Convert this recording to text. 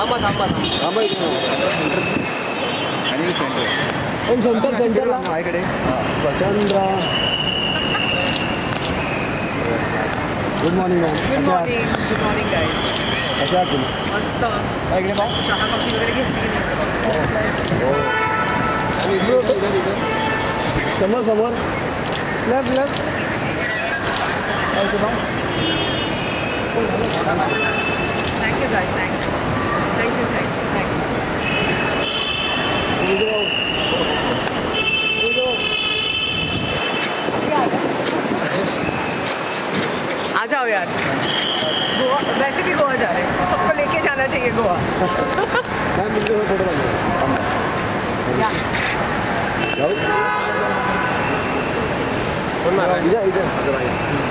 Centre माझ्याकडे Chandra. Good morning ma'am. Good morning guys. कशा आहात तुम्ही? मस्त. इकडे बा. चहा कॉफी वगैरे घेतली की नाही? समोर लेफ्ट थँक्यू गाईज. थँक्यू. आ जाओ यार. गोवा वैसे भी गोवा जा रहे हैं, सबको लेके जाना चाहिए गोवा. फोटो इधर